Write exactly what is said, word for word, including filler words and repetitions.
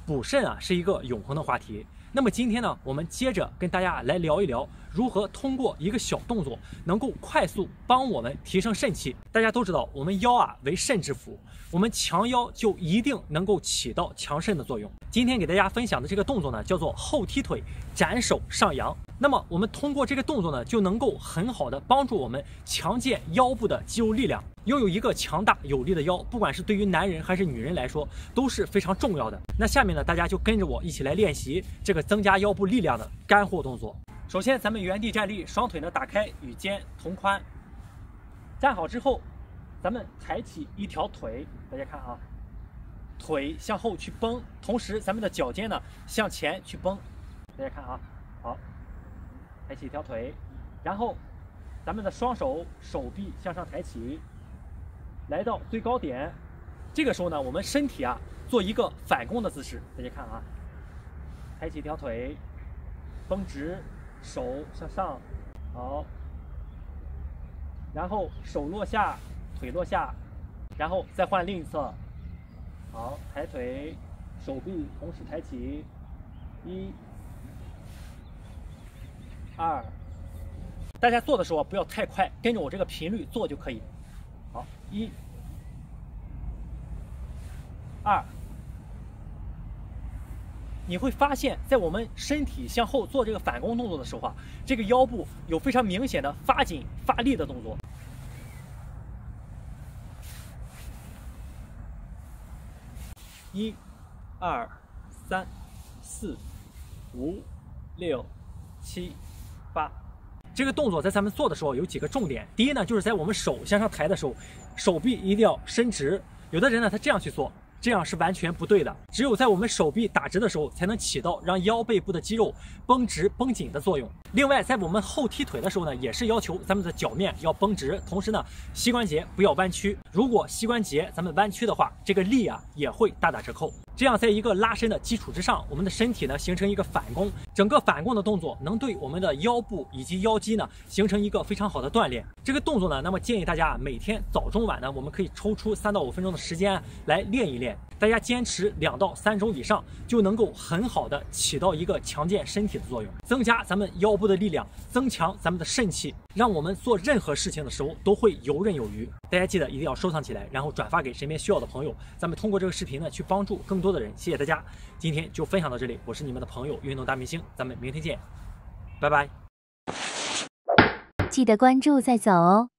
补肾啊是一个永恒的话题。那么今天呢，我们接着跟大家来聊一聊，如何通过一个小动作，能够快速帮我们提升肾气。大家都知道，我们腰啊为肾之府，我们强腰就一定能够起到强肾的作用。今天给大家分享的这个动作呢，叫做后踢腿斩手上扬。那么我们通过这个动作呢，就能够很好的帮助我们强健腰部的肌肉力量。拥有一个强大有力的腰，不管是对于男人还是女人来说，都是非常重要的。那下面呢，大家就跟着我一起来练习这个增加腰部力量的干货动作。首先，咱们原地站立，双腿呢打开，与肩同宽。站好之后，咱们抬起一条腿，大家看啊，腿向后去绷，同时咱们的脚尖呢向前去绷。大家看啊，好，抬起一条腿，然后咱们的双手手臂向上抬起。来到最高点，这个时候呢，我们身体啊做一个反弓的姿势。大家看啊，抬起一条腿，绷直，手向上，好，然后手落下，腿落下，然后再换另一侧，好，抬腿，手臂同时抬起，一、二，大家做的时候不要太快，跟着我这个频率做就可以。好，一、二，你会发现在我们身体向后做这个反弓动作的时候啊，这个腰部有非常明显的发紧发力的动作。一、二、三、四、五、六、七、八。这个动作在咱们做的时候有几个重点。第一呢，就是在我们手向上抬的时候，手臂一定要伸直。有的人呢，他这样去做，这样是完全不对的。只有在我们手臂打直的时候，才能起到让腰背部的肌肉绷直绷紧的作用。另外，在我们后踢腿的时候呢，也是要求咱们的脚面要绷直，同时呢，膝关节不要弯曲。如果膝关节咱们弯曲的话，这个力啊也会大打折扣。这样，在一个拉伸的基础之上，我们的身体呢形成一个反弓，整个反弓的动作能对我们的腰部以及腰肌呢形成一个非常好的锻炼。这个动作呢，那么建议大家每天早中晚呢，我们可以抽出三到五分钟的时间来练一练。大家坚持两到三周以上，就能够很好的起到一个强健身体的作用，增加咱们腰部的力量，增强咱们的肾气，让我们做任何事情的时候都会游刃有余。大家记得一定要收藏起来，然后转发给身边需要的朋友。咱们通过这个视频呢，去帮助更多的人。谢谢大家，今天就分享到这里，我是你们的朋友运动大明星，咱们明天见，拜拜。 记得关注再走哦。